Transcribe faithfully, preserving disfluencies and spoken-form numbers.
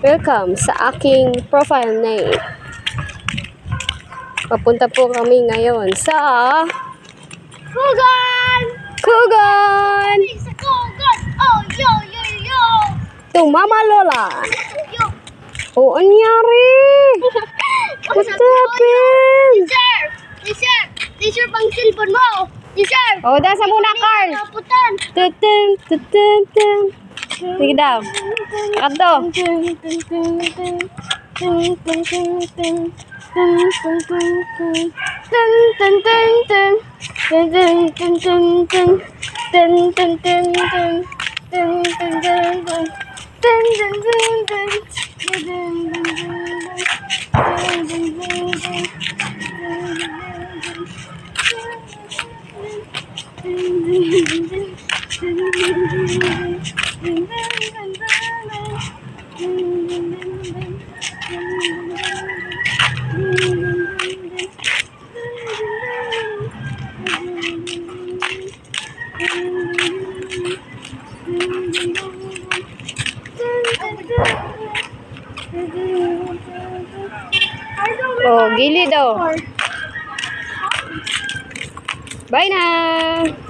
Welcome sa aking profile name. Papunta po kami ngayon sa Cogon! Cogon! Sa Cogon! Oh, yo, yo, yo! Ito, Mama Lola. Yo! Oh, anyari? What happened? Teacher! Teacher! Teacher, pang cellphone mo! Teacher! Oh, dasa muna, Carl. Kaputan! Tutun, tutun, tutun. Sige daw. Kato. Oh, gili daw. Bye na.